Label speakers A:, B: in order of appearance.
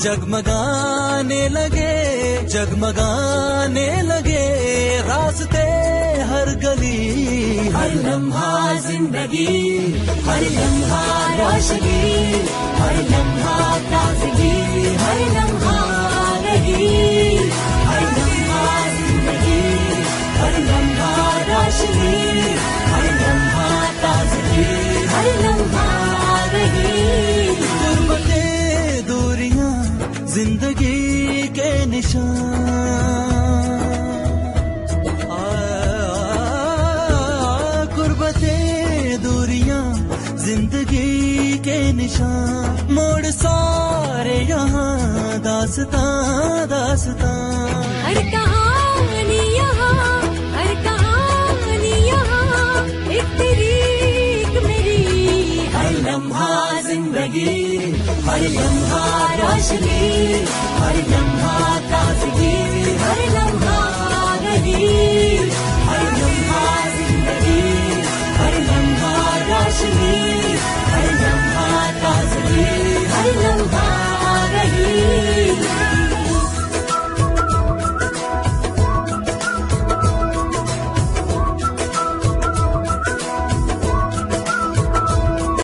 A: जगमगाने लगे रास्ते हर गली, हर लम्हा जिंदगी, हर लम्हा रोशनी, हर लम्हा ताजगी, हर लम्हा रही, हर लम्हा जिंदगी, हर लम्हा रोशनी, हर लम्हा ताजगी, हर लम्हा रही। गुर्बतें दूरियां जिंदगी के निशान, गुर्बतें दूरियां जिंदगी के निशान, मोड़ सारे यहाँ दास्तां दास्तां,
B: हर कहानी यहाँ, हर कहानी यहाँ, एक तेरी एक मेरी,
A: हर लम्हा जिंदगी, हर लम्हा रोशनी, हर लम्हा